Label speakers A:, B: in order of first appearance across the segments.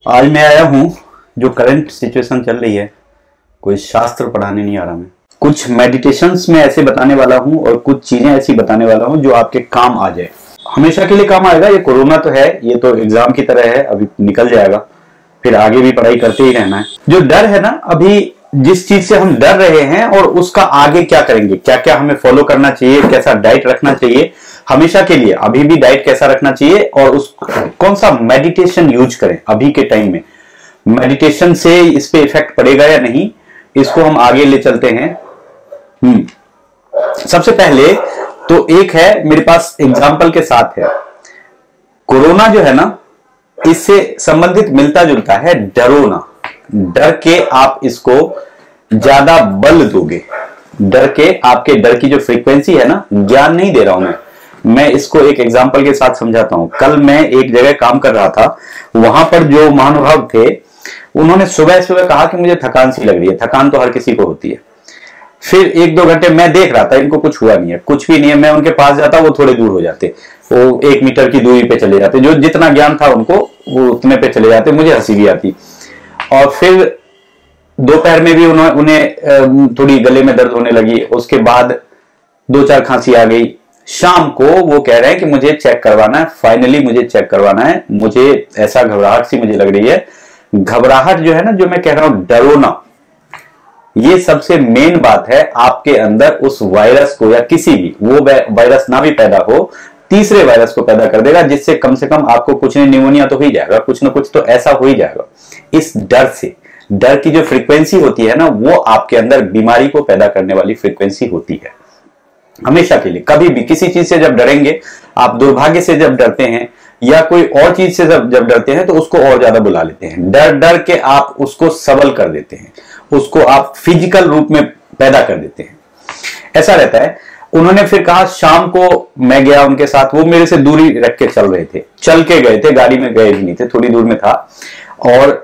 A: आज मैं आया हूँ, जो करंट सिचुएशन चल रही है, कोई शास्त्र पढ़ाने नहीं आ रहा। मैं कुछ मेडिटेशंस में ऐसे बताने वाला हूँ और कुछ चीजें ऐसी बताने वाला हूँ जो आपके काम आ जाए, हमेशा के लिए काम आएगा। ये कोरोना तो है, ये तो एग्जाम की तरह है, अभी निकल जाएगा, फिर आगे भी पढ़ाई करते ही रहना है। जो डर है ना, अभी जिस चीज से हम डर रहे हैं और उसका आगे क्या करेंगे, क्या क्या हमें फॉलो करना चाहिए, कैसा डाइट रखना चाहिए हमेशा के लिए, अभी भी डाइट कैसा रखना चाहिए और उस कौन सा मेडिटेशन यूज करें अभी के टाइम में, मेडिटेशन से इस पे इफेक्ट पड़ेगा या नहीं, इसको हम आगे ले चलते हैं। सबसे पहले तो एक है मेरे पास एग्जाम्पल के साथ है, कोरोना जो है ना, इससे संबंधित मिलता जुलता है डरोना। डर के आप इसको ज्यादा बल दोगे, डर के आपके डर की जो फ्रीक्वेंसी है ना, ज्ञान नहीं दे रहा हूं मैं इसको एक एग्जांपल के साथ समझाता हूं। कल मैं एक जगह काम कर रहा था, वहां पर जो महानुभाव थे उन्होंने सुबह सुबह कहा कि मुझे थकान सी लग रही है। थकान तो हर किसी को होती है। फिर एक दो घंटे मैं देख रहा था, इनको कुछ हुआ नहीं है, कुछ भी नहीं है। मैं उनके पास जाता, वो थोड़े दूर हो जाते, वो 1 मीटर की दूरी पे चले जाते, जो जितना ज्ञान था उनको वो उतने पे चले जाते। मुझे हंसी भी आती। और फिर दोपहर में भी उन्हें थोड़ी गले में दर्द होने लगी, उसके बाद 2-4 खांसी आ गई। शाम को वो कह रहे हैं कि मुझे चेक करवाना है, फाइनली मुझे चेक करवाना है, मुझे ऐसा घबराहट सी मुझे लग रही है। घबराहट जो है ना, जो मैं कह रहा हूं डरोना, ये सबसे मेन बात है आपके अंदर उस वायरस को, या किसी भी, वो वायरस ना भी पैदा हो, तीसरे वायरस को पैदा कर देगा, जिससे कम से कम आपको कुछ नहीं, निमोनिया तो हो ही जाएगा, कुछ ना कुछ तो ऐसा हो ही जाएगा। इस डर से, डर की जो फ्रीक्वेंसी होती है ना, वो आपके अंदर बीमारी को पैदा करने वाली फ्रीक्वेंसी होती है। हमेशा के लिए कभी भी किसी चीज से जब डरेंगे, आप दुर्भाग्य से जब डरते हैं या कोई और चीज से जब डरते हैं, तो उसको और ज्यादा बुला लेते हैं। डर डर के आप उसको सबल कर देते हैं, उसको आप फिजिकल रूप में पैदा कर देते हैं, ऐसा रहता है। उन्होंने फिर कहा, शाम को मैं गया उनके साथ, वो मेरे से दूरी रख के चल रहे थे, चल के गए थे, गाड़ी में गए भी नहीं थे, थोड़ी दूर में था। और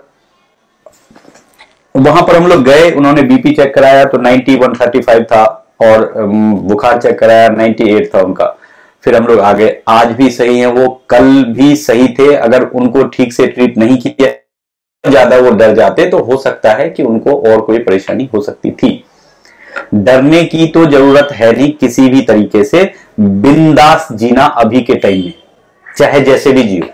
A: वहां पर हम लोग गए, उन्होंने बीपी चेक कराया तो 9135 था, और बुखार चेक कराया 98 था उनका। फिर हम लोग आ गए, आज भी सही है वो, कल भी सही थे। अगर उनको ठीक से ट्रीट नहीं किया, ज्यादा वो डर जाते, तो हो सकता है कि उनको और कोई परेशानी हो सकती थी। डरने की तो जरूरत है नहीं, किसी भी तरीके से बिंदास जीना अभी के टाइम में, चाहे जैसे भी जियो,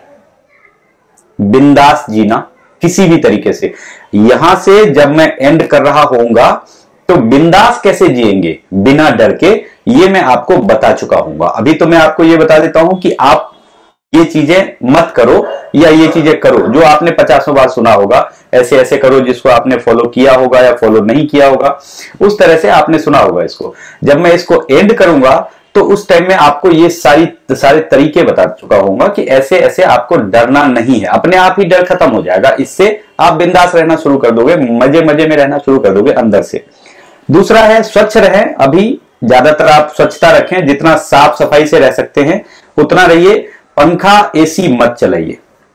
A: बिंदास जीना किसी भी तरीके से। यहां से जब मैं एंड कर रहा होऊंगा, तो बिंदास कैसे जिएंगे बिना डर के, ये मैं आपको बता चुका हूंगा। अभी तो मैं आपको ये बता देता हूं कि आप ये चीजें मत करो या ये चीजें करो, जो आपने 50 बार सुना होगा। ऐसे ऐसे करो, जिसको आपने फॉलो किया होगा या फॉलो नहीं किया होगा, उस तरह से आपने सुना होगा इसको। जब मैं इसको एंड करूंगा, तो उस टाइम में आपको ये सारे तरीके बता चुका होगा कि ऐसे ऐसे आपको डरना नहीं है। अपने आप ही डर खत्म हो जाएगा, इससे आप बिंदास रहना शुरू कर दोगे, मजे मजे में रहना शुरू कर दोगे अंदर से। दूसरा है, स्वच्छ रहें। अभी ज्यादातर आप स्वच्छता रखें, जितना साफ सफाई से रह सकते हैं उतना रहिए। पंखा एसी मत चलाइए।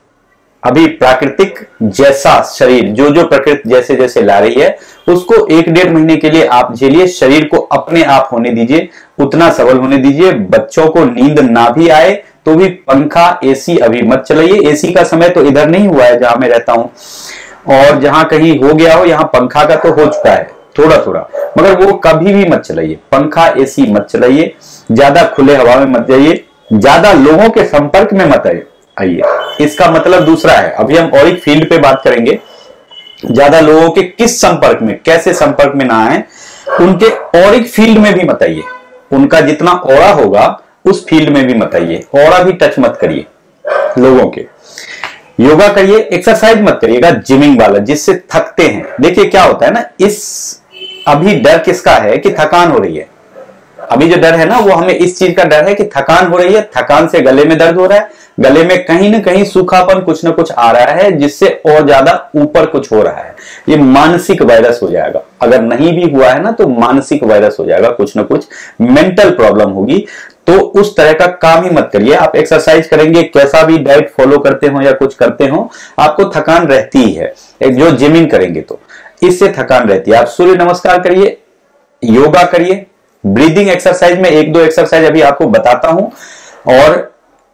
A: अभी प्राकृतिक जैसा शरीर, जो जो प्रकृति जैसे जैसे ला रही है, उसको 1-1.5 महीने के लिए आप झेलिए। शरीर को अपने आप होने दीजिए, उतना सबल होने दीजिए। बच्चों को नींद ना भी आए तो भी पंखा एसी अभी मत चलाइए। एसी का समय तो इधर नहीं हुआ है जहां मैं रहता हूं, और जहां कहीं हो गया हो, यहां पंखा का तो हो चुका है थोड़ा थोड़ा, मगर वो कभी भी मत चलाइए। पंखा एसी मत चलाइए, ज्यादा खुले हवा में मत जाइए, ज्यादा लोगों के संपर्क में मत आइए। इसका मतलब दूसरा है, अभी हम ऑरिक फील्ड पे बात करेंगे। ज्यादा लोगों के किस संपर्क में, कैसे संपर्क में ना आए, उनके ऑरिक फील्ड में भी मत आइए। उनका जितना ऑरा होगा उस फील्ड में भी मत आइए। ऑरा भी टच मत करिए लोगों के। योगा करिए, एक्सरसाइज मत करिएगा जिमिंग वाला, जिससे थकते हैं। देखिए क्या होता है ना, इस अभी डर किसका है कि थकान हो रही है। अभी जो डर है ना, वो हमें इस चीज का डर है कि थकान हो रही है, थकान से गले में दर्द हो रहा है, गले में कहीं ना कहीं सूखापन कुछ ना कुछ आ रहा है, जिससे और ज्यादा ऊपर कुछ हो रहा है। ये मानसिक वायरस हो जाएगा। अगर नहीं भी हुआ है ना, तो मानसिक वायरस हो जाएगा, कुछ ना कुछ मेंटल प्रॉब्लम होगी। तो उस तरह का काम ही मत करिए। आप एक्सरसाइज करेंगे, कैसा भी डाइट फॉलो करते हो या कुछ करते हो, आपको थकान रहती ही है। एक जो जिमिंग करेंगे तो इससे थकान रहती है। आप सूर्य नमस्कार करिए, योगा करिए, ब्रीदिंग एक्सरसाइज में 1-2 एक्सरसाइज अभी आपको बताता हूं, और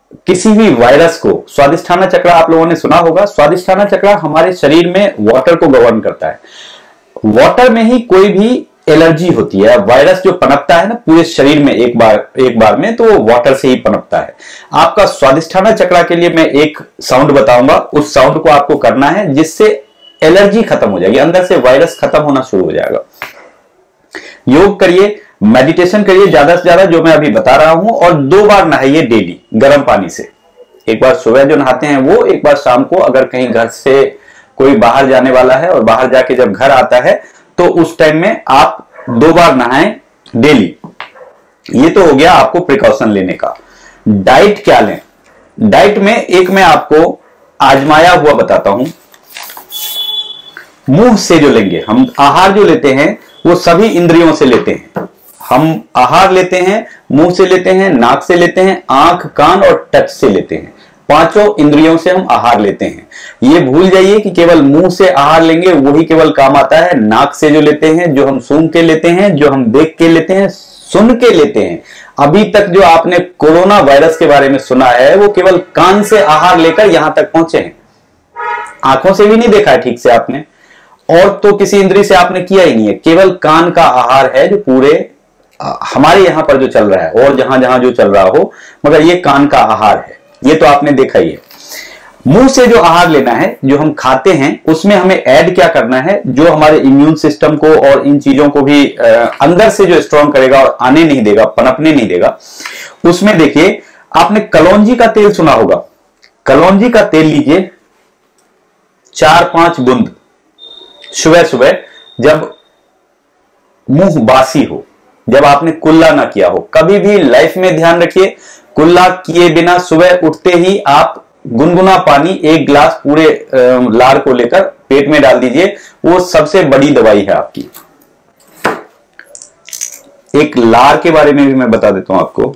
A: किसी भी वायरस को, स्वादिष्ठाना चक्र आप लोगों ने सुना होगा, स्वादिष्ठाना चक्र हमारे शरीर में वाटर को गवर्न करता है। वाटर में ही कोई भी एलर्जी होती है, वायरस जो पनपता है ना पूरे शरीर में एक बार में, तो वो वाटर से ही पनपता है। आपका स्वादिष्ठाना चक्र के लिए मैं एक साउंड बताऊंगा, उस साउंड को आपको करना है जिससे एलर्जी खत्म हो जाएगी, अंदर से वायरस खत्म होना शुरू हो जाएगा। योग करिए, मेडिटेशन करिए ज्यादा से ज्यादा, जो मैं अभी बता रहा हूं, और 2 बार नहाइए डेली गर्म पानी से। एक बार सुबह जो नहाते हैं वो, एक बार शाम को। अगर कहीं घर से कोई बाहर जाने वाला है और बाहर जाके जब घर आता है तो उस टाइम में आप 2 बार नहाएं डेली। ये तो हो गया आपको प्रिकॉशन लेने का। डाइट क्या लें? डाइट में एक मैं आपको आजमाया हुआ बताता हूं। मुंह से जो लेंगे हम आहार, जो लेते हैं वो सभी इंद्रियों से लेते हैं। हम आहार लेते हैं, मुंह से लेते हैं, नाक से लेते हैं, आंख, कान और टच से लेते हैं। 5 इंद्रियों से हम आहार लेते हैं। ये भूल जाइए कि केवल मुंह से आहार लेंगे वही केवल काम आता है। नाक से जो लेते हैं, जो हम सूंघ के लेते हैं, जो हम देख के लेते हैं, सुन के लेते हैं। अभी तक जो आपने कोरोना वायरस के बारे में सुना है वो केवल कान से आहार लेकर यहां तक पहुंचे हैं। आंखों से भी नहीं देखा है ठीक से आपने, और तो किसी इंद्रिय से आपने किया ही नहीं है। केवल कान का आहार है जो पूरे हमारे यहां पर जो चल रहा है, और जहां जहां जो चल रहा हो, मगर ये कान का आहार है, ये तो आपने देखा ही है। मुंह से जो आहार लेना है, जो हम खाते हैं, उसमें हमें ऐड क्या करना है, जो हमारे इम्यून सिस्टम को और इन चीजों को भी अंदर से जो स्ट्रॉन्ग करेगा और आने नहीं देगा, पनपने नहीं देगा। उसमें देखिए, आपने कलौंजी का तेल सुना होगा। कलौंजी का तेल लीजिए 4-5 बूंद सुबह सुबह, जब मुंह बासी हो, जब आपने कुल्ला ना किया हो। कभी भी लाइफ में ध्यान रखिए, कुल्ला किए बिना सुबह उठते ही आप गुनगुना पानी 1 गिलास पूरे लार को लेकर पेट में डाल दीजिए। वो सबसे बड़ी दवाई है आपकी। एक लार के बारे में भी मैं बता देता हूं आपको।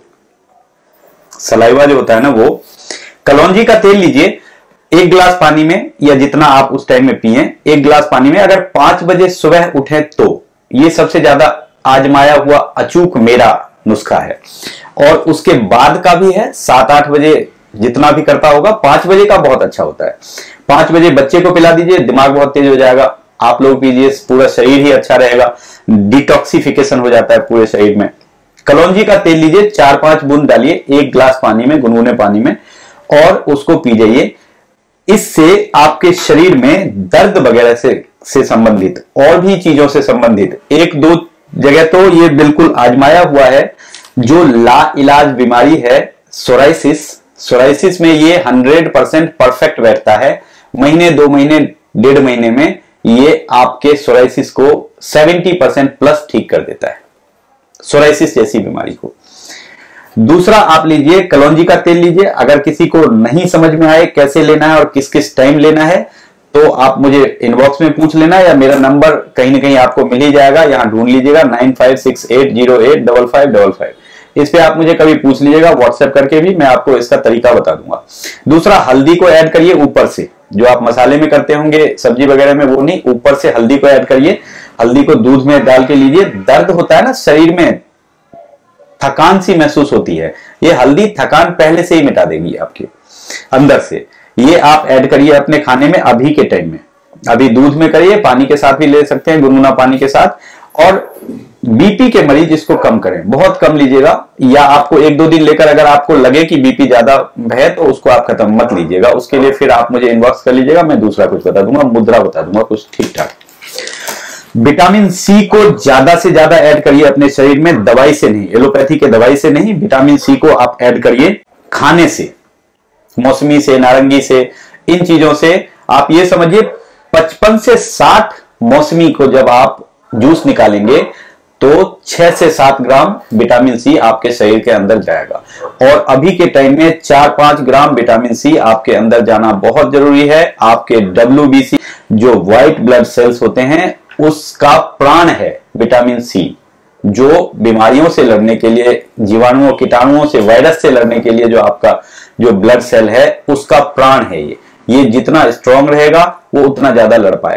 A: सलाइवा जो होता है ना, वो कलौंजी का तेल लीजिए 1 गिलास पानी में, या जितना आप उस टाइम में पिए, 1 गिलास पानी में। अगर 5 बजे सुबह उठे तो ये सबसे ज्यादा आजमाया हुआ अचूक मेरा नुस्खा है। और उसके बाद का भी है, 7-8 बजे जितना भी करता होगा। 5 बजे का बहुत अच्छा होता है। 5 बजे बच्चे को पिला दीजिए, दिमाग बहुत तेज हो जाएगा। आप लोग पीजिए, पूरा शरीर ही अच्छा रहेगा, डिटॉक्सिफिकेशन हो जाता है पूरे शरीर में। कलौंजी का तेल लीजिए, 4-5 बूंद डालिए 1 गिलास पानी में, गुनगुने पानी में, और उसको पी जाइए। इससे आपके शरीर में दर्द वगैरह से संबंधित और भी चीजों से संबंधित 1-2 जगह तो ये बिल्कुल आजमाया हुआ है। जो ला इलाज बीमारी है सोराइसिस में ये 100% परफेक्ट बैठता है। महीने, 2 महीने, 1.5 महीने में ये आपके सोराइसिस को 70% प्लस ठीक कर देता है, सोराइसिस जैसी बीमारी को। दूसरा आप लीजिए, कलौंजी का तेल लीजिए। अगर किसी को नहीं समझ में आए कैसे लेना है और किस किस टाइम लेना है, तो आप मुझे इनबॉक्स में पूछ लेना, या मेरा नंबर कहीं ना कहीं आपको मिल ही जाएगा, यहां ढूंढ लीजिएगा 9568085555। इस पे आप मुझे कभी पूछ लीजिएगा, व्हाट्सएप करके भी मैं आपको इसका तरीका बता दूंगा। दूसरा, हल्दी को ऐड करिए ऊपर से, जो आप मसाले में करते होंगे सब्जी वगैरह में, वो नहीं, ऊपर से हल्दी को ऐड करिए। हल्दी को दूध में डाल के लीजिए। दर्द होता है ना शरीर में, थकान सी महसूस होती है, ये हल्दी थकान पहले से ही मिटा देगी आपके अंदर से। ये आप ऐड करिए अपने खाने में अभी के टाइम में। अभी दूध में करिए, पानी के साथ भी ले सकते हैं, गुनगुना पानी के साथ। और बीपी के मरीज इसको कम करें, बहुत कम लीजिएगा, या आपको 1-2 दिन लेकर अगर आपको लगे कि बीपी ज्यादा है तो उसको आप खत्म मत लीजिएगा। उसके लिए फिर आप मुझे इनबॉक्स कर लीजिएगा, मैं दूसरा कुछ बता दूंगा, मुद्रा बता दूंगा कुछ ठीक ठाक। विटामिन सी को ज्यादा से ज्यादा ऐड करिए अपने शरीर में, दवाई से नहीं, एलोपैथी के दवाई से नहीं, विटामिन सी को आप ऐड करिए खाने से, मौसमी से, नारंगी से, इन चीजों से। आप ये समझिए 55 से 60 मौसमी को जब आप जूस निकालेंगे तो 6 से 7 ग्राम विटामिन सी आपके शरीर के अंदर जाएगा। और अभी के टाइम में 4-5 ग्राम विटामिन सी आपके अंदर जाना बहुत जरूरी है। आपके WBC जो व्हाइट ब्लड सेल्स होते हैं उसका प्राण है विटामिन सी, जो बीमारियों से लड़ने के लिए, जीवाणुओं, कीटाणुओं से, वायरस से लड़ने के लिए जो आपका जो ब्लड सेल है उसका प्राण है। ये जितना स्ट्रांग रहेगा वो उतना ज्यादा लड़ पाएगा।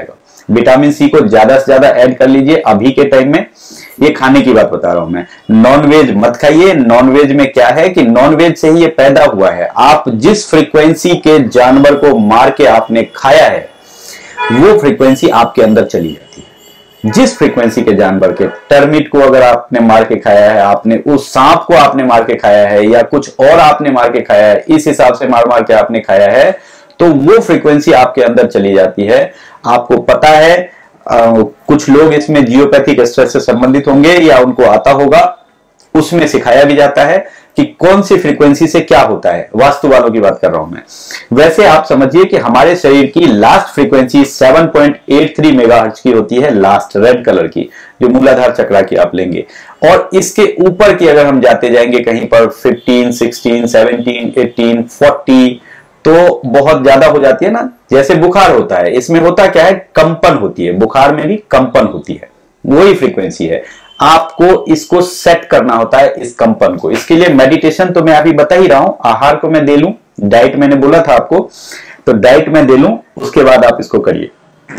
A: विटामिन सी को ज्यादा से ज्यादा ऐड कर लीजिए अभी के टाइम में। ये खाने की बात बता रहा हूं मैं, नॉनवेज मत खाइए। नॉनवेज में क्या है कि नॉनवेज से ही ये पैदा हुआ है। आप जिस फ्रीक्वेंसी के जानवर को मार के आपने खाया है वो फ्रीक्वेंसी आपके अंदर चली जाती है। जिस फ्रीक्वेंसी के जानवर के, टर्मिट को अगर आपने मार के खाया है, आपने उस सांप को आपने मार के खाया है या कुछ और आपने मार के खाया है, इस हिसाब से मार मार के आपने खाया है, तो वो फ्रीक्वेंसी आपके अंदर चली जाती है। आपको पता है कुछ लोग इसमें जियोपैथिक स्ट्रेस से संबंधित होंगे या उनको आता होगा, उसमें सिखाया भी जाता है कि कौन सी फ्रीक्वेंसी से क्या होता है। वास्तु वालों की बात कर रहा हूं मैं। वैसे आप समझिए कि हमारे शरीर की लास्ट फ्रीक्वेंसी 7.83 मेगाहर्ट्ज की होती है, लास्ट रेड कलर की, जो मूलाधार चक्रा की आप लेंगे। और इसके ऊपर की अगर हम जाते जाएंगे कहीं पर 15, 16, 17, 18, 40, तो बहुत ज्यादा हो जाती है ना, जैसे बुखार होता है। इसमें होता क्या है, कंपन होती है, बुखार में भी कंपन होती है, वही फ्रीक्वेंसी है। आपको इसको सेट करना होता है, इस कंपन को। इसके लिए मेडिटेशन तो मैं अभी बता ही रहा हूं, आहार को मैं दे लूं, डाइट मैंने बोला था आपको, तो डाइट मैं दे लूं, उसके बाद आप इसको करिए।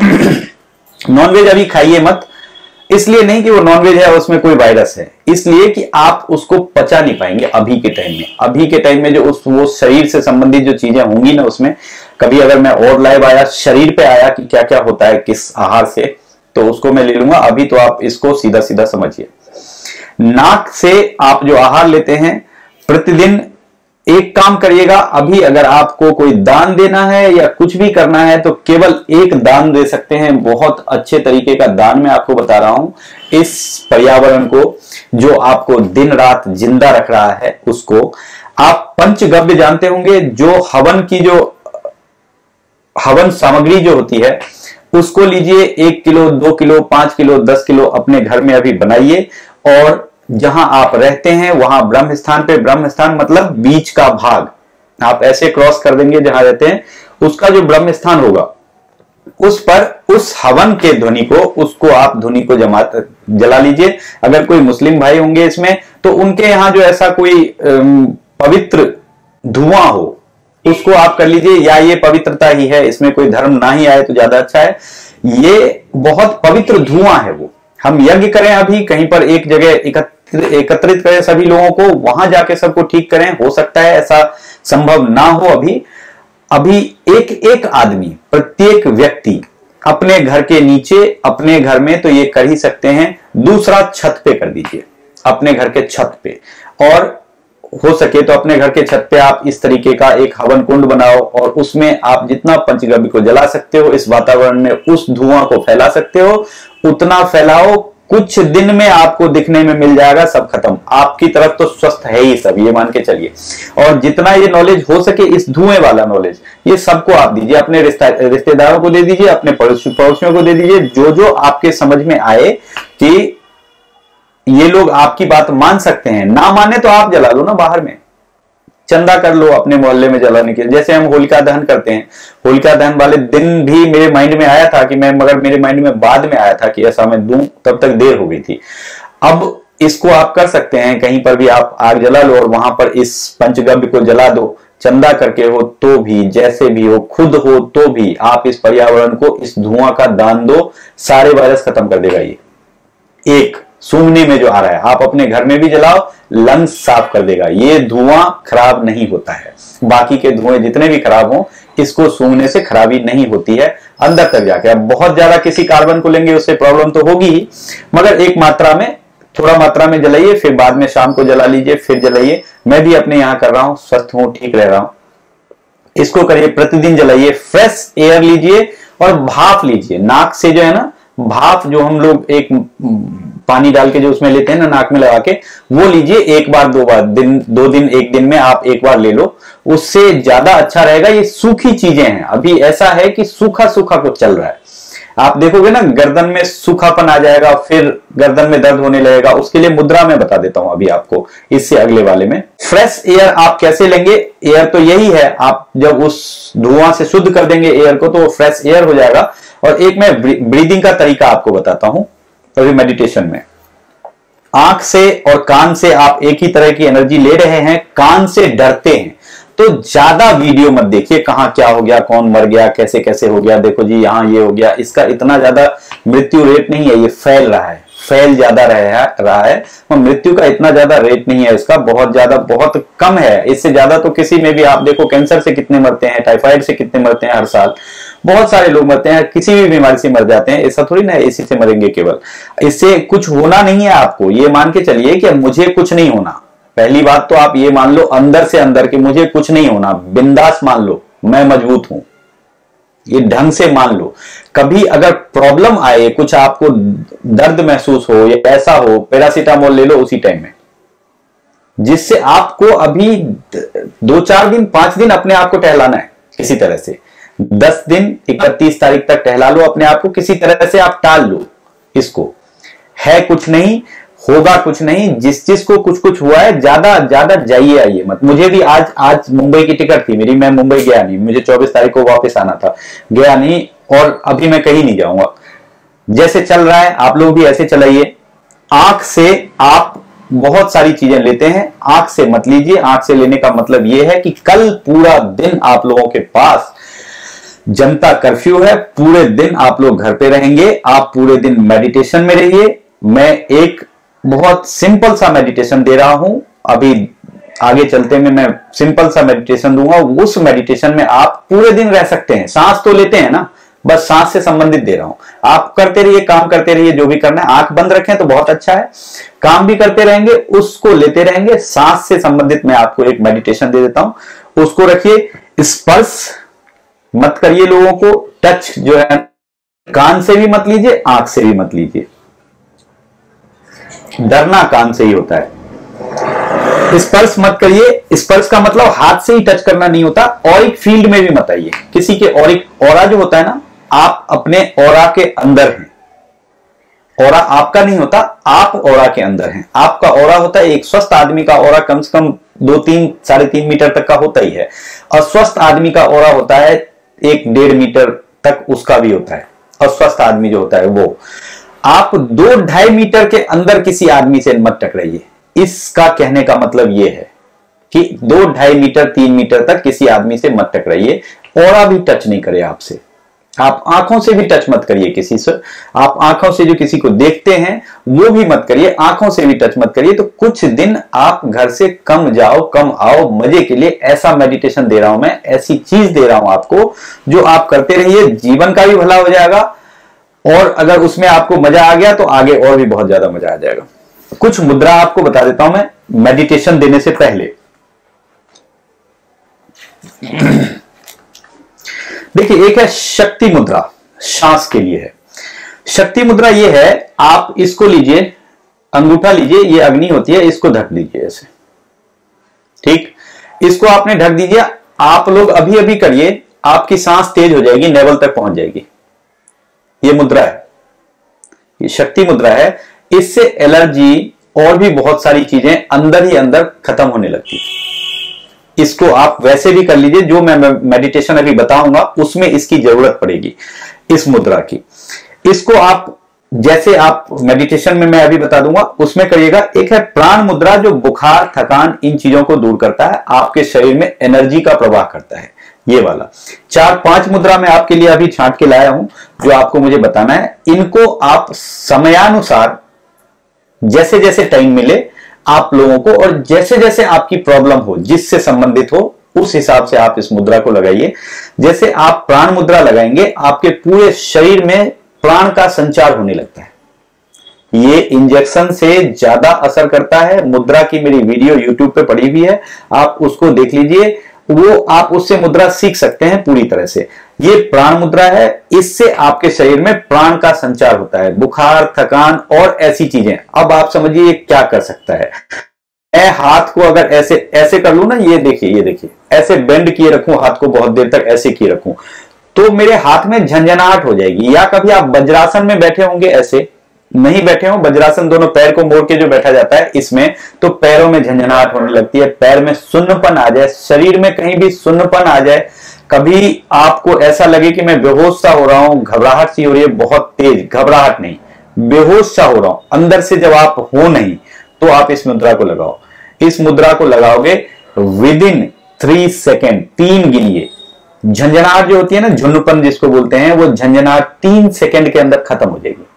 A: नॉनवेज अभी खाइए मत, इसलिए नहीं कि वो नॉनवेज है उसमें कोई वायरस है, इसलिए कि आप उसको पचा नहीं पाएंगे अभी के टाइम में। अभी के टाइम में जो वो शरीर से संबंधित जो चीजें होंगी ना, उसमें कभी अगर मैं और लाइव आया, शरीर पे आया कि क्या क्या होता है किस आहार से, तो उसको मैं ले लूंगा। अभी तो आप इसको सीधा सीधा समझिए। नाक से आप जो आहार लेते हैं, प्रतिदिन एक काम करिएगा। अभी अगर आपको कोई दान देना है या कुछ भी करना है तो केवल एक दान दे सकते हैं, बहुत अच्छे तरीके का दान मैं आपको बता रहा हूं। इस पर्यावरण को जो आपको दिन रात जिंदा रख रहा है, उसको आप पंचगव्य जानते होंगे, जो हवन की जो हवन सामग्री जो होती है, उसको लीजिए। 1 किलो, 2 किलो, 5 किलो, 10 किलो अपने घर में अभी बनाइए। और जहां आप रहते हैं वहां ब्रह्म स्थान पे, ब्रह्म स्थान मतलब बीच का भाग, आप ऐसे क्रॉस कर देंगे जहां रहते हैं, उसका जो ब्रह्म स्थान होगा उस पर उस हवन के ध्वनि को, उसको आप ध्वनि को जला लीजिए। अगर कोई मुस्लिम भाई होंगे इसमें, तो उनके यहां जो ऐसा कोई पवित्र धुआं हो, उसको आप कर लीजिए। या ये पवित्रता ही है, इसमें कोई धर्म ना ही आए तो ज्यादा अच्छा है। ये बहुत पवित्र धुआं है। वो हम यज्ञ करें अभी कहीं पर एक जगह एकत्रित करें सभी लोगों को, वहां जाके सबको ठीक करें। हो सकता है ऐसा संभव ना हो अभी एक एक आदमी, प्रत्येक व्यक्ति अपने घर के नीचे, अपने घर में तो ये कर ही सकते हैं, दूसरा छत पे कर दीजिए, अपने घर के छत पे। और हो सके तो अपने घर के छत पे आप इस तरीके का एक हवन कुंड बनाओ और उसमें आप जितना पंचगव्य को जला सकते हो, इस वातावरण में उस धुआं को फैला सकते हो, उतना फैलाओ। कुछ दिन में आपको दिखने में मिल जाएगा सब खत्म। आपकी तरफ तो स्वस्थ है ही सब, ये मान के चलिए। और जितना ये नॉलेज हो सके, इस धुएं वाला नॉलेज, ये सबको आप दीजिए। अपने रिश्तेदारों को दे दीजिए, अपने पड़ोसियों को दे दीजिए, जो जो आपके समझ में आए कि ये लोग आपकी बात मान सकते हैं। ना माने तो आप जला लो ना, बाहर में चंदा कर लो अपने मोहल्ले में जलाने के। जैसे हम होलिका दहन करते हैं, होलिका दहन वाले दिन भी मेरे माइंड में आया था कि मैं, मगर मेरे माइंड में बाद में आया था कि ऐसा मैं दूं, तब तक देर हो गई थी। अब इसको आप कर सकते हैं, कहीं पर भी आप आग जला लो और वहां पर इस पंचगव्य को जला दो, चंदा करके हो तो भी, जैसे भी हो, खुद हो तो भी, आप इस पर्यावरण को इस धुआं का दान दो, सारे वायरस खत्म कर देगा। ये एक सूंघने में जो आ रहा है, आप अपने घर में भी जलाओ, लंग्स साफ कर देगा। ये धुआं खराब नहीं होता है, बाकी के धुएं जितने भी खराब हों, इसको सूंघने से खराबी नहीं होती है अंदर तक जाके। अब बहुत ज्यादा किसी कार्बन को लेंगे उससे प्रॉब्लम तो होगी ही, मगर एक मात्रा में, थोड़ा मात्रा में जलाइए, फिर बाद में शाम को जला लीजिए, फिर जलाइए। मैं भी अपने यहां कर रहा हूं, स्वस्थ हूं, ठीक रह रहा हूं। इसको करिए, प्रतिदिन जलाइए। फ्रेश एयर लीजिए और भाप लीजिए। नाक से जो है ना, भाप जो हम लोग एक पानी डाल के जो उसमें लेते हैं ना, नाक में लगा के, वो लीजिए। एक बार, 2 बार, दो दिन, एक दिन में आप एक बार ले लो, उससे ज्यादा अच्छा रहेगा। ये सूखी चीजें हैं, अभी ऐसा है कि सूखा सूखा कुछ चल रहा है। आप देखोगे ना, गर्दन में सूखापन आ जाएगा, फिर गर्दन में दर्द होने लगेगा। उसके लिए मुद्रा में बता देता हूं अभी आपको, इससे अगले वाले में। फ्रेश एयर आप कैसे लेंगे? एयर तो यही है, आप जब उस धुआं से शुद्ध कर देंगे एयर को, तो फ्रेश एयर हो जाएगा। और एक मैं ब्रीदिंग का तरीका आपको बताता हूं अभी मेडिटेशन में। आंख से और कान से आप एक ही तरह की एनर्जी ले रहे हैं, कान से डरते हैं, तो ज्यादा वीडियो मत देखिए, कहां क्या हो गया, कौन मर गया, कैसे कैसे हो गया, देखो जी यहाँ ये हो गया, इसका इतना ज्यादा मृत्यु रेट नहीं है, ये फैल रहा है, फैल ज्यादा रहा है, मृत्यु का इतना ज्यादा रेट नहीं है इसका, बहुत ज्यादा, बहुत कम है। इससे ज्यादा तो किसी में भी आप देखो, कैंसर से कितने मरते हैं, टाइफाइड से कितने मरते हैं हर साल, बहुत सारे लोग मरते हैं, किसी भी बीमारी से मर जाते हैं, ऐसा थोड़ी ना है इसी से मरेंगे केवल। इससे कुछ होना नहीं है आपको, ये मान के चलिए कि मुझे कुछ नहीं होना। पहली बात तो आप ये मान लो अंदर से अंदर कि मुझे कुछ नहीं होना, बिंदास मान लो, मैं मजबूत हूं, ये ढंग से मान लो। कभी अगर प्रॉब्लम आए, कुछ आपको दर्द महसूस हो या ऐसा हो, पैरासीटामोल ले लो उसी टाइम में, जिससे आपको अभी 2-4 दिन 5 दिन अपने आप को टहलाना है किसी तरह से, 10 दिन 31 तारीख तक टहला लो अपने आप को, किसी तरह से आप टाल लो इसको। है कुछ नहीं, होगा कुछ नहीं, जिस को कुछ कुछ हुआ है, ज्यादा ज्यादा जाइए आइए मत। मुझे भी आज मुंबई की टिकट थी मेरी, मैं मुंबई गया नहीं, मुझे 24 तारीख को वापस आना था, गया नहीं, और अभी मैं कहीं नहीं जाऊंगा। जैसे चल रहा है आप लोग भी ऐसे चलाइए। आंख से आप बहुत सारी चीजें लेते हैं, आंख से मत लीजिए। आंख से लेने का मतलब यह है कि कल पूरा दिन आप लोगों के पास जनता कर्फ्यू है, पूरे दिन आप लोग घर पे रहेंगे, आप पूरे दिन मेडिटेशन में रहिए। मैं एक बहुत सिंपल सा मेडिटेशन दे रहा हूं, अभी आगे चलते में मैं सिंपल सा मेडिटेशन दूंगा, उस मेडिटेशन में आप पूरे दिन रह सकते हैं। सांस तो लेते हैं ना, बस सांस से संबंधित दे रहा हूं, आप करते रहिए, काम करते रहिए, जो भी करना है। आंख बंद रखें तो बहुत अच्छा है, काम भी करते रहेंगे, उसको लेते रहेंगे। सांस से संबंधित मैं आपको एक मेडिटेशन दे देता हूं, उसको रखिए। स्पर्श मत करिए लोगों को, टच जो है कान से भी मत लीजिए, आंख से भी मत लीजिए। डरना कान से ही होता है। स्पर्श मत करिए, स्पर्श का मतलब हाथ से ही टच करना नहीं होता। ऑरिक फील्ड में भी मत आइए, किसी के ऑरिक, ऑरा जो होता है ना, आप अपने ऑरा के अंदर हैं। ऑरा आपका नहीं होता, आप ऑरा के अंदर हैं। आपका ऑरा होता है, एक स्वस्थ आदमी का ऑरा कम से कम 2-3, 3.5 मीटर तक का होता ही है। अस्वस्थ आदमी का ऑरा होता है 1-1.5 मीटर तक, उसका भी होता है। अस्वस्थ आदमी जो होता है वो, आप 2-2.5 मीटर के अंदर किसी आदमी से मत टकराइए। इसका कहने का मतलब यह है कि 2-2.5 मीटर 3 मीटर तक किसी आदमी से मत टकराइए। ऑरा भी टच नहीं करे आपसे। आप आंखों से भी टच मत करिए किसी से। आप आंखों से जो किसी को देखते हैं वो भी मत करिए, आंखों से भी टच मत करिए। तो कुछ दिन आप घर से कम जाओ, कम आओ, मजे के लिए ऐसा मेडिटेशन दे रहा हूं मैं, ऐसी चीज दे रहा हूं आपको जो आप करते रहिए। जीवन का भी भला हो जाएगा, और अगर उसमें आपको मजा आ गया तो आगे और भी बहुत ज्यादा मजा आ जाएगा। कुछ मुद्रा आपको बता देता हूं मैं मेडिटेशन देने से पहले। देखिए, एक है शक्ति मुद्रा, श्वास के लिए है। शक्ति मुद्रा ये है, आप इसको लीजिए, अंगूठा लीजिए, ये अग्नि होती है, इसको ढक दीजिए ऐसे, ठीक। इसको आपने ढक दीजिए। आप लोग अभी अभी करिए, आपकी सांस तेज हो जाएगी, नेवल तक पहुंच जाएगी। ये मुद्रा है, ये शक्ति मुद्रा है। इससे एलर्जी और भी बहुत सारी चीजें अंदर ही अंदर खत्म होने लगती है। इसको आप वैसे भी कर लीजिए, जो मैं मेडिटेशन अभी बताऊंगा उसमें इसकी जरूरत पड़ेगी, इस मुद्रा की। इसको आप जैसे आप मेडिटेशन में मैं अभी बता दूंगा उसमें करिएगा। एक है प्राण मुद्रा, जो बुखार, थकान, इन चीजों को दूर करता है, आपके शरीर में एनर्जी का प्रवाह करता है, ये वाला। 4-5 मुद्रा मैं आपके लिए अभी छांट के लाया हूं, जो आपको मुझे बताना है। इनको आप समयानुसार जैसे जैसे टाइम मिले आप लोगों को, और जैसे जैसे आपकी प्रॉब्लम हो, जिससे संबंधित हो, उस हिसाब से आप इस मुद्रा को लगाइए। जैसे आप प्राण मुद्रा लगाएंगे, आपके पूरे शरीर में प्राण का संचार होने लगता है। ये इंजेक्शन से ज्यादा असर करता है। मुद्रा की मेरी वीडियो YouTube पे पड़ी हुई है, आप उसको देख लीजिए, वो आप उससे मुद्रा सीख सकते हैं पूरी तरह से। ये प्राण मुद्रा है, इससे आपके शरीर में प्राण का संचार होता है, बुखार, थकान और ऐसी चीजें। अब आप समझिए ये क्या कर सकता है। मैं हाथ को अगर ऐसे ऐसे कर लूं ना, ये देखिए, ये देखिए, ऐसे बेंड किए रखूं हाथ को, बहुत देर तक ऐसे किए रखूं, तो मेरे हाथ में झंझनाहट हो जाएगी। या कभी आप वज्रासन में बैठे होंगे, ऐसे नहीं बैठे हो, वज्रासन दोनों पैर को मोड़ के जो बैठा जाता है इसमें, तो पैरों में झंझनाहट होने लगती है, पैर में सुन्नपन आ जाए, शरीर में कहीं भी सुन्नपन आ जाए, कभी आपको ऐसा लगे कि मैं बेहोश सा हो रहा हूं, घबराहट सी हो रही है, बहुत तेज घबराहट नहीं, बेहोश सा हो रहा हूं अंदर से, जब आप हो नहीं, तो आप इस मुद्रा को लगाओ। इस मुद्रा को लगाओगे, विदिन 3 सेकेंड, 3 गिनिए। झंझनाहट जो होती है ना, झुन्नूपन जिसको बोलते हैं, वो झंझनाहट 3 सेकेंड के अंदर खत्म हो जाएगी।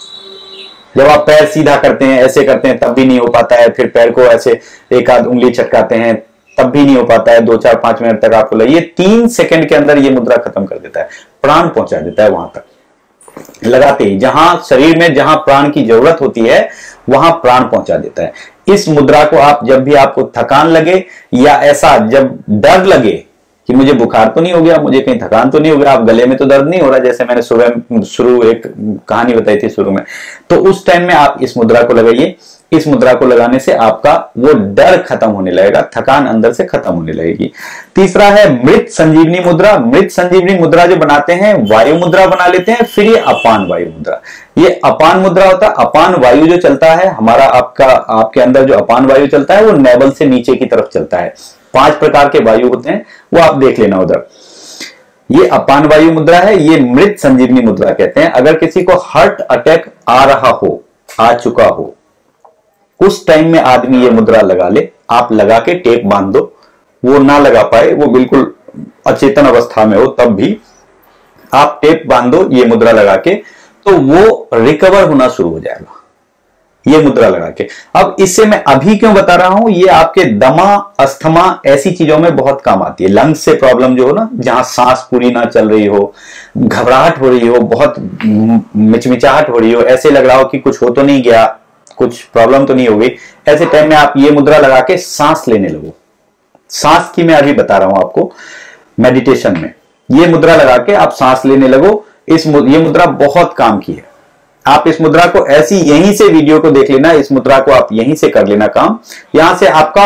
A: जब आप पैर सीधा करते हैं, ऐसे करते हैं, तब भी नहीं हो पाता है, फिर पैर को ऐसे एक आध उंगली चटकाते हैं, तब भी नहीं हो पाता है, 2 4 5 मिनट तक आपको लगे, 3 सेकेंड के अंदर ये मुद्रा खत्म कर देता है, प्राण पहुंचा देता है वहां तक। लगाते ही जहां शरीर में जहां प्राण की जरूरत होती है वहां प्राण पहुंचा देता है। इस मुद्रा को आप जब भी आपको थकान लगे या ऐसा जब डर लगे कि मुझे बुखार तो नहीं हो गया, मुझे कहीं थकान तो नहीं हो गया, आप गले में तो दर्द नहीं हो रहा, जैसे मैंने शुरू एक कहानी बताई थी शुरू में, तो उस टाइम में आप इस मुद्रा को लगाइए। इस मुद्रा को लगाने से आपका वो डर खत्म होने लगेगा, थकान अंदर से खत्म होने लगेगी। तीसरा है मृत संजीवनी मुद्रा। मृत संजीवनी मुद्रा जो बनाते हैं, वायु मुद्रा बना लेते हैं, फिर ये अपान वायु मुद्रा। ये अपान मुद्रा होता है, अपान वायु जो चलता है हमारा, आपके अंदर जो अपान वायु चलता है वो नेवल से नीचे की तरफ चलता है। 5 प्रकार के वायु होते हैं, वो आप देख लेना उधर। ये अपान वायु मुद्रा है, ये मृत संजीवनी मुद्रा कहते हैं। अगर किसी को हार्ट अटैक आ रहा हो, आ चुका हो, उस टाइम में आदमी ये मुद्रा लगा ले। आप लगा के टेप बांध दो, वो ना लगा पाए, वो बिल्कुल अचेतन अवस्था में हो, तब भी आप टेप बांध दो ये मुद्रा लगा के, तो वो रिकवर होना शुरू हो जाएगा ये मुद्रा लगा के। अब इससे मैं अभी क्यों बता रहा हूं, ये आपके दमा, अस्थमा ऐसी चीजों में बहुत काम आती है। लंग्स से प्रॉब्लम जो हो ना, जहां सांस पूरी ना चल रही हो, घबराहट हो रही हो, बहुत मिचमिचाहट हो रही हो, ऐसे लग रहा हो कि कुछ हो तो नहीं गया, कुछ प्रॉब्लम तो नहीं हो गई, ऐसे टाइम में आप ये मुद्रा लगा के सांस लेने लगो। सांस की मैं अभी बता रहा हूं आपको, मेडिटेशन में ये मुद्रा लगा के आप सांस लेने लगो। ये मुद्रा बहुत काम की है। आप इस मुद्रा को ऐसी यहीं से वीडियो को देख लेना, इस मुद्रा को आप यहीं से कर लेना काम। यहां से आपका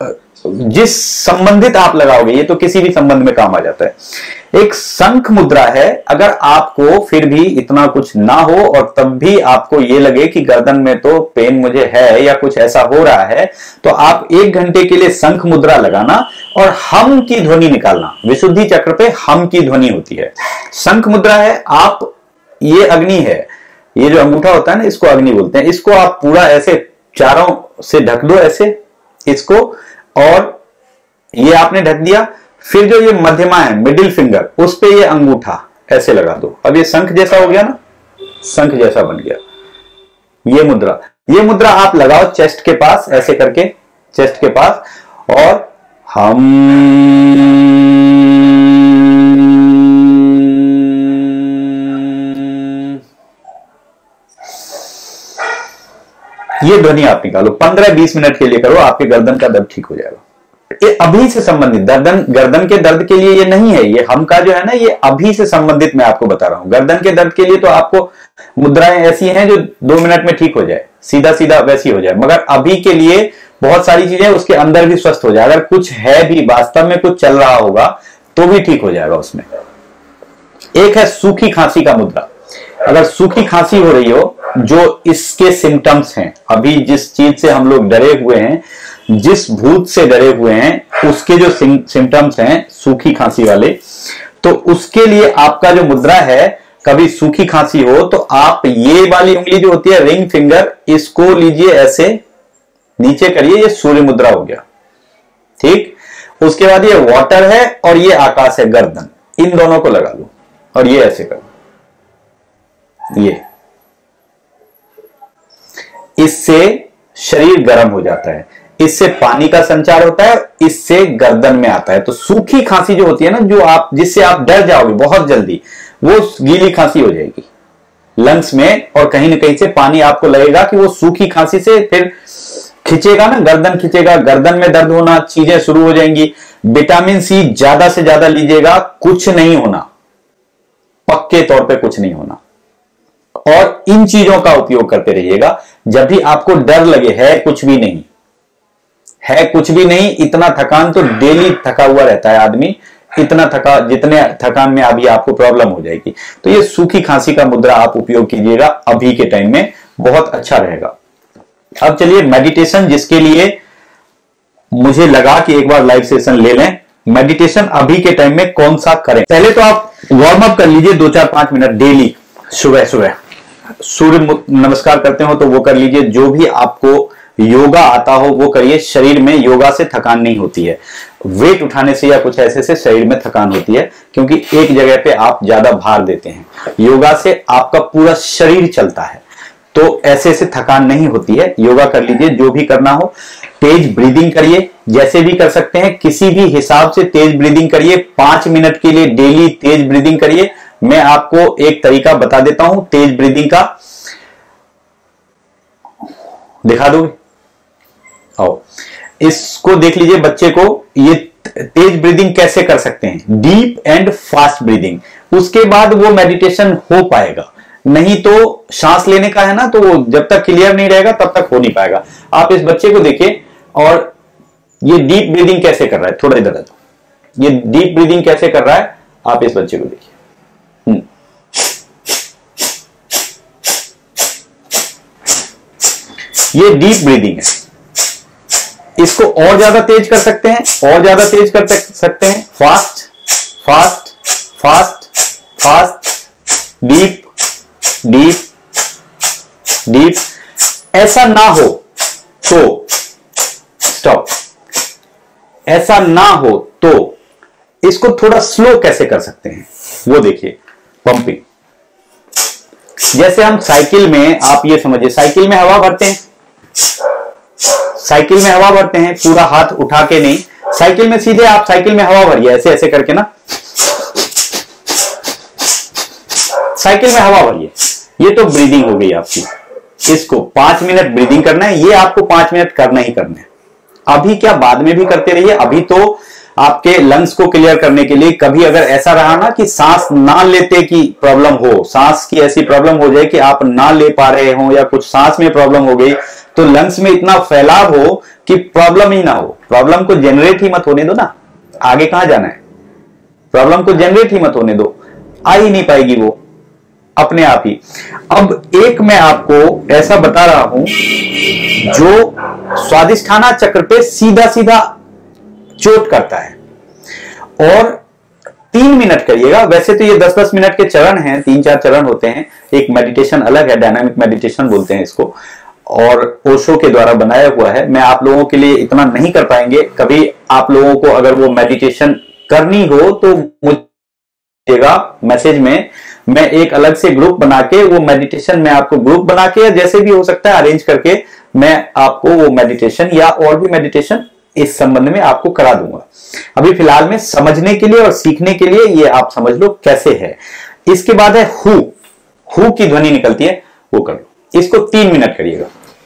A: जिस संबंधित आप लगाओगे, ये तो किसी भी संबंध में काम आ जाता है। एक शंख मुद्रा है, अगर आपको फिर भी इतना कुछ ना हो और तब भी आपको ये लगे कि गर्दन में तो पेन मुझे है या कुछ ऐसा हो रहा है, तो आप 1 घंटे के लिए शंख मुद्रा लगाना और हम की ध्वनि निकालना। विशुद्धि चक्र पे हम की ध्वनि होती है। शंख मुद्रा है, आप, ये अग्नि है, ये जो अंगूठा होता है ना, इसको अग्नि बोलते हैं। इसको आप पूरा ऐसे चारों से ढक दो ऐसे इसको, और ये आपने ढक दिया। फिर जो ये मध्यमा है, मिडिल फिंगर, उस पे ये अंगूठा ऐसे लगा दो। अब ये शंख जैसा हो गया ना, शंख जैसा बन गया ये मुद्रा। ये मुद्रा आप लगाओ चेस्ट के पास, ऐसे करके चेस्ट के पास, और हम ये ध्वनि आप निकालो। 15-20 मिनट के लिए करो, आपके गर्दन का दर्द ठीक हो जाएगा। ये अभी से संबंधित, गर्दन के दर्द के लिए ये नहीं है, ये हम का जो है ना, ये अभी से संबंधित मैं आपको बता रहा हूं। गर्दन के दर्द के लिए तो आपको मुद्राएं ऐसी हैं जो 2 मिनट में ठीक हो जाए, सीधा सीधा वैसी हो जाए। मगर अभी के लिए बहुत सारी चीजें उसके अंदर भी स्वस्थ हो जाए। अगर कुछ है भी वास्तव में कुछ चल रहा होगा तो भी ठीक हो जाएगा उसमें। एक है सूखी खांसी का मुद्रा। अगर सूखी खांसी हो रही हो, जो इसके सिम्टम्स हैं, अभी जिस चीज से हम लोग डरे हुए हैं, जिस भूत से डरे हुए हैं, उसके जो सिम्टम्स हैं सूखी खांसी वाले, तो उसके लिए आपका जो मुद्रा है, कभी सूखी खांसी हो तो आप ये वाली उंगली जो होती है रिंग फिंगर, इसको लीजिए ऐसे नीचे करिए, ये सूर्य मुद्रा हो गया। ठीक, उसके बाद ये वाटर है और ये आकाश है, गर्दन, इन दोनों को लगा लो और ये ऐसे करो। ये इससे शरीर गर्म हो जाता है, इससे पानी का संचार होता है, इससे गर्दन में आता है। तो सूखी खांसी जो होती है ना, जो आप, जिससे आप डर जाओगे बहुत जल्दी, वो गीली खांसी हो जाएगी लंग्स में, और कहीं ना कहीं से पानी आपको लगेगा कि वो सूखी खांसी से फिर खिंचेगा ना, गर्दन खिंचेगा, गर्दन में दर्द होना, चीजें शुरू हो जाएंगी। विटामिन सी ज्यादा से ज्यादा लीजिएगा, कुछ नहीं होना, पक्के तौर पे कुछ नहीं होना। और इन चीजों का उपयोग करते रहिएगा जब भी आपको डर लगे। है कुछ भी नहीं, है कुछ भी नहीं, इतना थकान तो डेली थका हुआ रहता है आदमी, इतना थका, जितने थकान में अभी आपको प्रॉब्लम हो जाएगी। तो ये सूखी खांसी का मुद्रा आप उपयोग कीजिएगा अभी के टाइम में, बहुत अच्छा रहेगा। अब चलिए मेडिटेशन, जिसके लिए मुझे लगा कि एक बार लाइव सेशन ले लें। मेडिटेशन अभी के टाइम में कौन सा करें? पहले तो आप वार्म अप कर लीजिए 2-4-5 मिनट डेली, सुबह सुबह सूर्य नमस्कार करते हो तो वो कर लीजिए। जो भी आपको योगा आता हो वो करिए। शरीर में योगा से थकान नहीं होती है, वेट उठाने से या कुछ ऐसे से शरीर में थकान होती है, क्योंकि एक जगह पे आप ज्यादा भार देते हैं। योगा से आपका पूरा शरीर चलता है, तो ऐसे से थकान नहीं होती है। योगा कर लीजिए, जो भी करना हो। तेज ब्रीदिंग करिए, जैसे भी कर सकते हैं, किसी भी हिसाब से तेज ब्रीदिंग करिए। 5 मिनट के लिए डेली तेज ब्रीदिंग करिए। मैं आपको एक तरीका बता देता हूं तेज ब्रीदिंग का, दिखा दोगे? आओ, इसको देख लीजिए बच्चे को। ये तेज ब्रीदिंग कैसे कर सकते हैं, डीप एंड फास्ट ब्रीदिंग। उसके बाद वो मेडिटेशन हो पाएगा, नहीं तो सांस लेने का है ना, तो वो जब तक क्लियर नहीं रहेगा तब तक हो नहीं पाएगा। आप इस बच्चे को देखिए, और ये डीप ब्रीदिंग कैसे कर रहा है, थोड़ा इधर आ जाओ। ये डीप ब्रीदिंग कैसे कर रहा है, आप इस बच्चे को देखिए। ये डीप ब्रीदिंग है। इसको और ज्यादा तेज कर सकते हैं, और ज्यादा तेज कर सकते हैं। Fast fast fast fast, deep deep deep. ऐसा ना हो तो स्टॉप। ऐसा ना हो तो इसको थोड़ा स्लो कैसे कर सकते हैं, वो देखिए। पंपिंग, जैसे हम साइकिल में, आप ये समझिए, साइकिल में हवा भरते हैं, साइकिल में हवा भरते हैं, पूरा हाथ उठा के नहीं, साइकिल में सीधे आप साइकिल में हवा भरिए, ऐसे ऐसे करके ना, साइकिल में हवा भरिए। ये तो ब्रीदिंग हो गई आपकी। इसको 5 मिनट ब्रीदिंग करना है, ये आपको 5 मिनट करना ही करना है। अभी क्या, बाद में भी करते रहिए। अभी तो आपके लंग्स को क्लियर करने के लिए, कभी अगर ऐसा रहा ना कि सांस ना लेते की प्रॉब्लम हो, सांस की ऐसी प्रॉब्लम हो जाए कि आप ना ले पा रहे हो, या कुछ सांस में प्रॉब्लम हो गई, तो लंग्स में इतना फैलाव हो कि प्रॉब्लम ही ना हो। प्रॉब्लम को जनरेट ही मत होने दो ना, आगे कहां जाना है। प्रॉब्लम को जनरेट ही मत होने दो, आ ही नहीं पाएगी वो अपने आप ही। अब एक मैं आपको ऐसा बता रहा हूं जो स्वादिष्ठाना चक्र पे सीधा सीधा चोट करता है, और 3 मिनट करिएगा। वैसे तो ये 10-10 मिनट के चरण हैं, 3-4 चरण होते हैं। एक मेडिटेशन अलग है, डायनामिक मेडिटेशन बोलते हैं इसको, और ओशो के द्वारा बनाया हुआ है। मैं आप लोगों के लिए इतना नहीं कर पाएंगे। कभी आप लोगों को अगर वो मेडिटेशन करनी हो तो मुझे मैसेज में, मैं एक अलग से ग्रुप बना के, वो मेडिटेशन में आपको ग्रुप बना के, जैसे भी हो सकता है अरेंज करके, मैं आपको वो मेडिटेशन या और भी मेडिटेशन इस संबंध में आपको करा दूंगा। अभी फिलहाल में समझने के लिए और सीखने के लिए ये आप समझ लो कैसे है। इसके बाद है हु। हु की ध्वनि निकलती है, वो कर लो। इसको 3 मिनट करिएगा।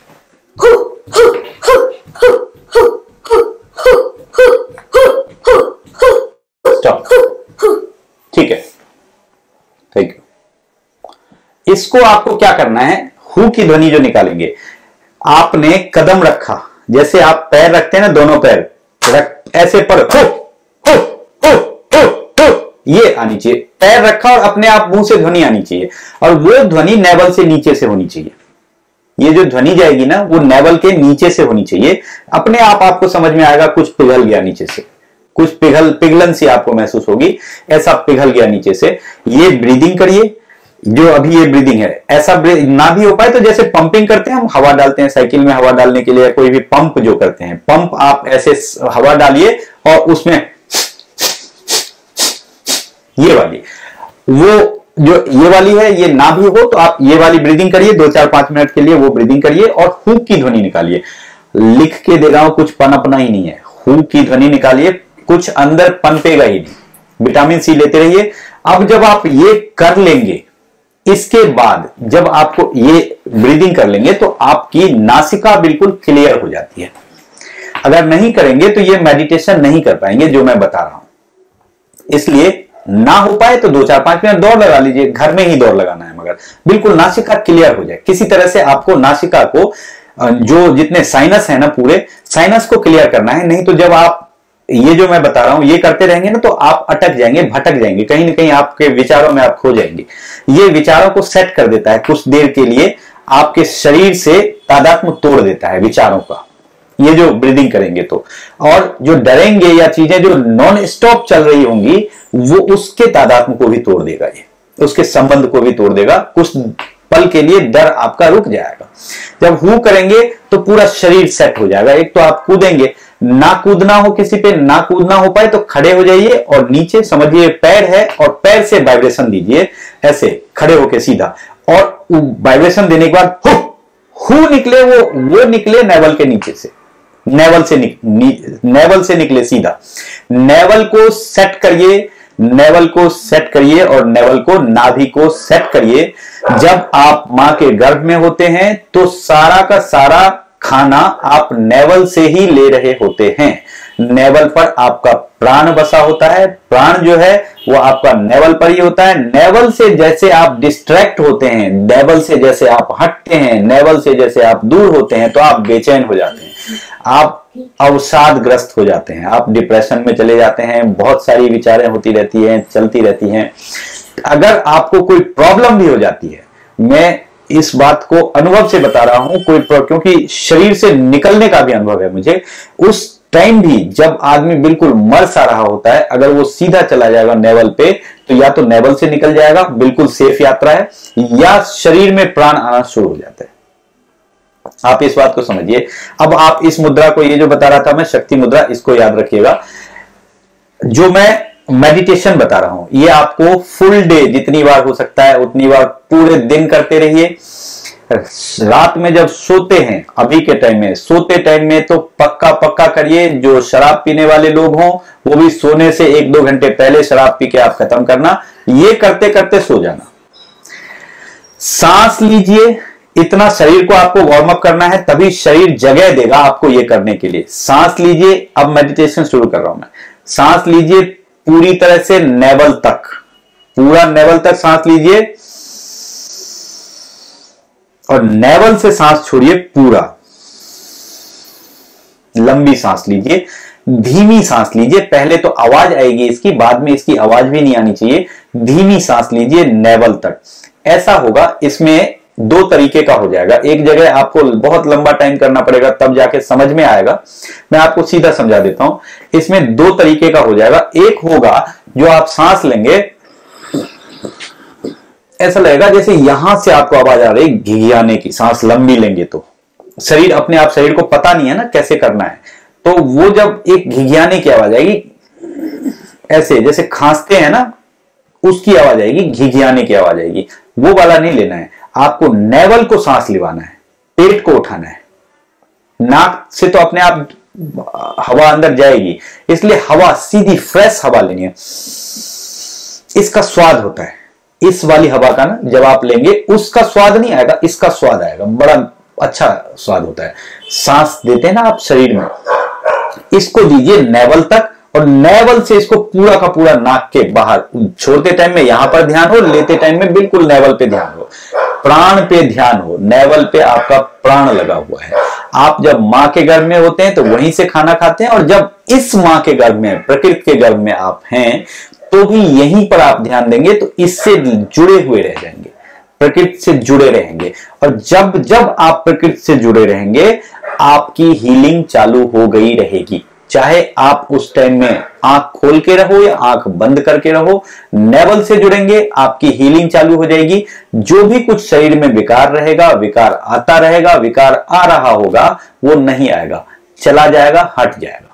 A: स्टॉप। ठीक है, थैंक यू। इसको आपको क्या करना है, हु की ध्वनि जो निकालेंगे, आपने कदम रखा, जैसे आप पैर रखते हैं ना, दोनों पैर रख, ऐसे पर हो, हो, हो, हो, हो, ये आनी चाहिए। पैर रखा और अपने आप मुंह से ध्वनि आनी चाहिए, और वो ध्वनि नेवल से नीचे से होनी चाहिए। ये जो ध्वनि जाएगी ना, वो नेवल के नीचे से होनी चाहिए। अपने आप आपको समझ में आएगा, कुछ पिघल गया नीचे से, कुछ पिघलन सी आपको महसूस होगी, ऐसा पिघल गया नीचे से। ये ब्रीदिंग करिए, जो अभी ये ब्रीदिंग है। ऐसा ना भी हो पाए तो जैसे पंपिंग करते हैं, हम हवा डालते हैं साइकिल में, हवा डालने के लिए कोई भी पंप जो करते हैं, पंप आप ऐसे हवा डालिए और उसमें ये वाली, वो जो ये वाली है, ये ना भी हो तो आप ये वाली ब्रीदिंग करिए 2-4-5 मिनट के लिए, वो ब्रीदिंग करिए और हु की ध्वनि निकालिए। लिख के दे रहा हूं, कुछ पनपना ही नहीं है। हु की ध्वनि निकालिए, कुछ अंदर पनपेगा ही नहीं। विटामिन सी लेते रहिए। अब जब आप ये कर लेंगे, इसके बाद जब आपको ये ब्रीदिंग कर लेंगे तो आपकी नासिका बिल्कुल क्लियर हो जाती है। अगर नहीं करेंगे तो ये मेडिटेशन नहीं कर पाएंगे जो मैं बता रहा हूं। इसलिए ना हो पाए तो 2-4-5 मिनट दौड़ लगा लीजिए, घर में ही दौड़ लगाना है, मगर बिल्कुल नासिका क्लियर हो जाए। किसी तरह से आपको नासिका को, जो जितने साइनस है ना, पूरे साइनस को क्लियर करना है। नहीं तो जब आप ये जो मैं बता रहा हूं ये करते रहेंगे ना, तो आप अटक जाएंगे, भटक जाएंगे, कहीं ना कहीं आपके विचारों में आप खो जाएंगे। ये विचारों को सेट कर देता है, कुछ देर के लिए आपके शरीर से तादात्म्य तोड़ देता है विचारों का, ये जो ब्रीदिंग करेंगे तो। और जो डरेंगे या चीजें जो नॉन स्टॉप चल रही होंगी, वो उसके तादात्म्य को भी तोड़ देगा, ये उसके संबंध को भी तोड़ देगा। कुछ पल के लिए डर आपका रुक जाएगा। जब हु करेंगे तो पूरा शरीर सेट हो जाएगा। एक तो आप कूदेंगे, ना कूदना हो किसी पे, ना कूदना हो पाए तो खड़े हो जाइए और नीचे समझिए पैर है और पैर से वाइब्रेशन दीजिए, ऐसे खड़े होके सीधा, और वाइब्रेशन देने के बाद हु निकले, वो निकले नेवल के नीचे से, नेवल से निकले सीधा। नेवल को सेट करिए, नेवल को सेट करिए और नेवल को, नाभि को सेट करिए। जब आप मां के गर्भ में होते हैं तो सारा का सारा खाना आप नेवल से ही ले रहे होते हैं। नेवल पर आपका प्राण बसा होता है, प्राण जो है वो आपका नेवल पर ही होता है। नेवल से जैसे आप डिस्ट्रैक्ट होते हैं, नेवल से जैसे आप हटते हैं, नेवल से जैसे आप दूर होते हैं तो आप बेचैन हो जाते हैं, आप अवसादग्रस्त हो जाते हैं, आप डिप्रेशन में चले जाते हैं, बहुत सारी विचारें होती रहती हैं, चलती रहती हैं। अगर आपको कोई प्रॉब्लम भी हो जाती है, मैं इस बात को अनुभव से बता रहा हूं, क्योंकि शरीर से निकलने का भी अनुभव है मुझे, उस टाइम भी जब आदमी बिल्कुल मर सा रहा होता है, अगर वो सीधा चला जाएगा नेवल पे तो या तो नेवल से निकल जाएगा, बिल्कुल सेफ यात्रा है, या शरीर में प्राण आना शुरू हो जाता है। आप इस बात को समझिए। अब आप इस मुद्रा को, ये जो बता रहा था मैं शक्ति मुद्रा, इसको याद रखिएगा। जो मैं मेडिटेशन बता रहा हूं ये आपको फुल डे जितनी बार हो सकता है उतनी बार पूरे दिन करते रहिए। रात में जब सोते हैं, अभी के टाइम में सोते टाइम में तो पक्का करिए। जो शराब पीने वाले लोग हों वो भी सोने से 1-2 घंटे पहले शराब पी के आप खत्म करना। ये करते करते सो जाना। सांस लीजिए, इतना शरीर को आपको वार्म अप करना है, तभी शरीर जगह देगा आपको ये करने के लिए। सांस लीजिए। अब मेडिटेशन शुरू कर रहा हूं मैं। सांस लीजिए पूरी तरह से नेवल तक, पूरा नेवल तक सांस लीजिए और नेवल से सांस छोड़िए पूरा। लंबी सांस लीजिए, धीमी सांस लीजिए। पहले तो आवाज आएगी इसकी, बाद में इसकी आवाज भी नहीं आनी चाहिए। धीमी सांस लीजिए नेवल तक। ऐसा होगा, इसमें 2 तरीके का हो जाएगा। एक जगह आपको बहुत लंबा टाइम करना पड़ेगा तब जाके समझ में आएगा। मैं आपको सीधा समझा देता हूं। इसमें 2 तरीके का हो जाएगा। एक होगा जो आप सांस लेंगे, ऐसा लगेगा जैसे यहां से आपको आवाज आ रही घिघियाने की। सांस लंबी लेंगे तो शरीर अपने आप, शरीर को पता नहीं है ना कैसे करना है, तो वो जब एक घिघियाने की आवाज आएगी, ऐसे जैसे खांसते हैं ना, उसकी आवाज आएगी, घिघियाने की आवाज आएगी। वो वाला नहीं लेना है आपको। नेवल को सांस लिवाना है, पेट को उठाना है। नाक से तो अपने आप हवा अंदर जाएगी, इसलिए हवा सीधी फ्रेश हवा लेनी है। इसका स्वाद होता है, इस वाली हवा का ना, जब आप लेंगे उसका स्वाद नहीं आएगा, इसका स्वाद आएगा। बड़ा अच्छा स्वाद होता है। सांस देते हैं ना आप शरीर में, इसको दीजिए नेवल तक और नेवल से इसको पूरा का पूरा नाक के बाहर। छोड़ते टाइम में यहां पर ध्यान हो, लेते टाइम में बिल्कुल नेवल पे ध्यान हो, प्राण पे ध्यान हो। नेवल पे आपका प्राण लगा हुआ है। आप जब मां के गर्भ में होते हैं तो वहीं से खाना खाते हैं, और जब इस मां के गर्भ में, प्रकृति के गर्भ में आप हैं तो भी यहीं पर आप ध्यान देंगे तो इससे जुड़े हुए रह जाएंगे, प्रकृति से जुड़े रहेंगे। और जब जब आप प्रकृति से जुड़े रहेंगे आपकी हीलिंग चालू हो गई रहेगी। चाहे आप उस टाइम में आंख खोल के रहो या आंख बंद करके रहो, नेवल से जुड़ेंगे, आपकी हीलिंग चालू हो जाएगी। जो भी कुछ शरीर में विकार रहेगा, विकार आता रहेगा, विकार आ रहा होगा, वो नहीं आएगा, चला जाएगा, हट जाएगा।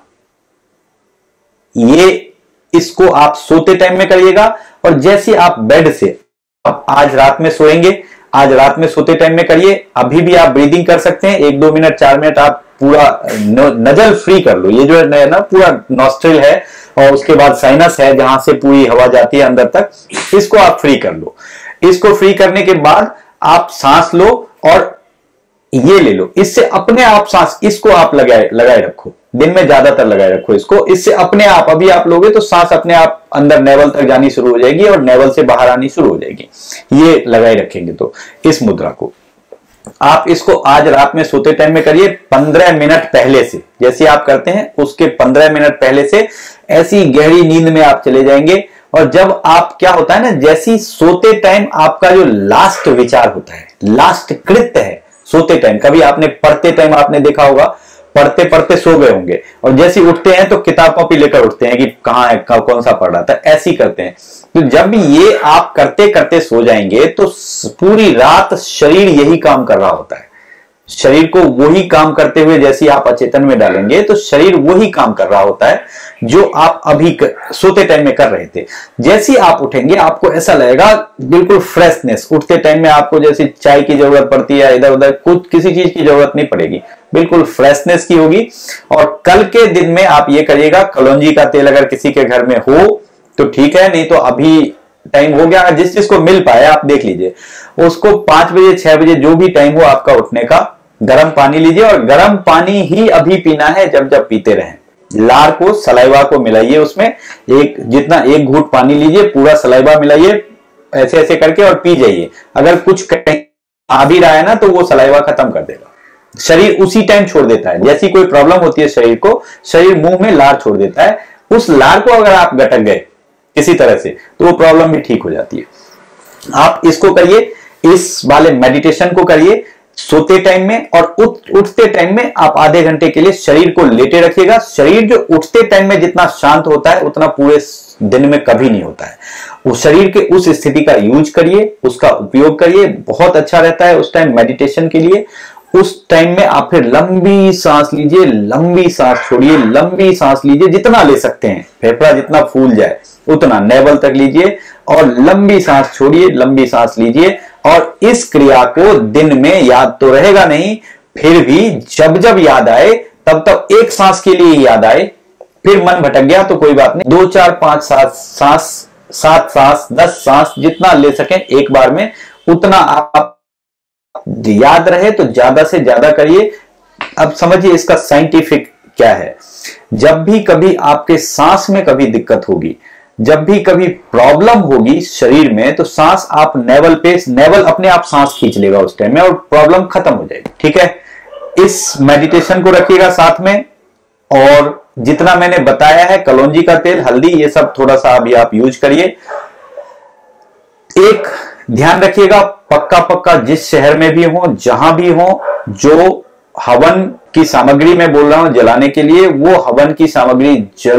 A: ये इसको आप सोते टाइम में करिएगा। और जैसे आप बेड से, आप आज रात में सोएंगे, आज रात में सोते टाइम में करिए। अभी भी आप ब्रीदिंग कर सकते हैं, 1-2 मिनट 4 मिनट आप पूरा नजल फ्री कर लो। ये जो है ना, पूरा नॉस्ट्रिल है और उसके बाद साइनस है जहां से पूरी हवा जाती है अंदर तक, इसको आप फ्री कर लो। इसको फ्री करने के बाद आप सांस लो और ये ले लो। इससे अपने आप सांस, इसको आप लगाए रखो, दिन में ज्यादातर लगाए रखो इसको। इससे अपने आप, अभी आप लोगे तो सांस अपने आप अंदर नेवल तक जानी शुरू हो जाएगी और नेवल से बाहर आनी शुरू हो जाएगी। ये लगाए रखेंगे तो इस मुद्रा को आप इसको आज रात में सोते टाइम में करिए। 15 मिनट पहले से, जैसे आप करते हैं उसके 15 मिनट पहले से ऐसी गहरी नींद में आप चले जाएंगे। और जब आप, क्या होता है ना, जैसी सोते टाइम आपका जो लास्ट विचार होता है, लास्ट कृत्य है सोते टाइम। कभी आपने पढ़ते टाइम आपने देखा होगा, पढ़ते पढ़ते सो गए होंगे और जैसे उठते हैं तो किताब कॉपी लेकर उठते हैं कि कहाँ है, कौन सा पढ़ रहा था, ऐसी करते हैं। तो जब ये आप करते करते सो जाएंगे तो पूरी रात शरीर यही काम कर रहा होता है। शरीर को वही काम करते हुए जैसे आप अचेतन में डालेंगे तो शरीर वही काम कर रहा होता है जो आप अभी सोते टाइम में कर रहे थे। जैसे ही आप उठेंगे आपको ऐसा लगेगा बिल्कुल फ्रेशनेस। उठते टाइम में आपको जैसे चाय की जरूरत पड़ती है, इधर उधर कुछ किसी चीज की जरूरत नहीं पड़ेगी, बिल्कुल फ्रेशनेस की होगी। और कल के दिन में आप ये करिएगा, कलौंजी का तेल अगर किसी के घर में हो तो ठीक है, नहीं तो अभी टाइम हो गया, जिस चीज को मिल पाए आप देख लीजिए, उसको 5 बजे 6 बजे जो भी टाइम हो आपका उठने का, गर्म पानी लीजिए और गर्म पानी ही अभी पीना है जब जब पीते रहें। लार को सलाइवा को मिलाइए, उसमें जितना 1 घूंट पानी लीजिए, पूरा सलाइवा मिलाइए ऐसे ऐसे करके और पी जाइए। अगर कुछ आ भी रहा है ना तो वो सलाइवा खत्म कर देगा, शरीर उसी टाइम छोड़ देता है। जैसी कोई प्रॉब्लम होती है शरीर को, शरीर मुंह में लार छोड़ देता है। उस लार को अगर आप गटक गए किसी तरह से तो वो प्रॉब्लम भी ठीक हो जाती है। आप इसको करिए, इस वाले मेडिटेशन को करिए सोते टाइम में, और उठते टाइम में आप आधे घंटे के लिए शरीर को लेटे रखिएगा। शरीर जो उठते टाइम में जितना शांत होता है उतना पूरे दिन में कभी नहीं होता है। उस शरीर के उस स्थिति का यूज करिए, उसका उपयोग करिए, बहुत अच्छा रहता है उस टाइम मेडिटेशन के लिए। उस टाइम में आप फिर लंबी सांस लीजिए, लंबी सांस छोड़िए, लंबी सांस लीजिए, जितना ले सकते हैं, फेफड़ा जितना फूल जाए उतना नेवल तक लीजिए और लंबी सांस छोड़िए, लंबी सांस लीजिए। और इस क्रिया को दिन में याद तो रहेगा नहीं, फिर भी जब जब याद आए तब तब एक सांस के लिए याद आए। फिर मन भटक गया तो कोई बात नहीं, 2 4 5 7 सांस 10 सांस जितना ले सकें एक बार में, उतना आप याद रहे तो ज्यादा से ज्यादा करिए। अब समझिए इसका साइंटिफिक क्या है। जब भी कभी आपके सांस में कभी दिक्कत होगी, जब भी कभी प्रॉब्लम होगी शरीर में, तो सांस आप नेवल अपने आप सांस खींच लेगा उस टाइम में और प्रॉब्लम खत्म हो जाएगी। ठीक है, इस मेडिटेशन को रखिएगा साथ में। और जितना मैंने बताया है, कलौंजी का तेल, हल्दी, ये सब थोड़ा सा अभी आप यूज करिए। एक ध्यान रखिएगा, पक्का जिस शहर में भी हो, जहां भी हो, जो हवन की सामग्री मैं बोल रहा हूं जलाने के लिए, वो हवन की सामग्री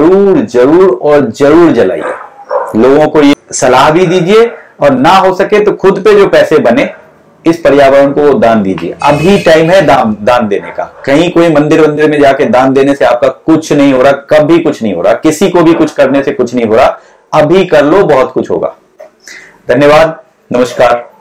A: जरूर जलाइए। लोगों को ये सलाह भी दीजिए, और ना हो सके तो खुद पे जो पैसे बने इस पर्यावरण को दान दीजिए। अभी टाइम है दान देने का। कहीं कोई मंदिर में जाके दान देने से आपका कुछ नहीं हो रहा, कभी कुछ नहीं हो रहा, किसी को भी कुछ करने से कुछ नहीं हो रहा। अभी कर लो, बहुत कुछ होगा। धन्यवाद, नमस्कार।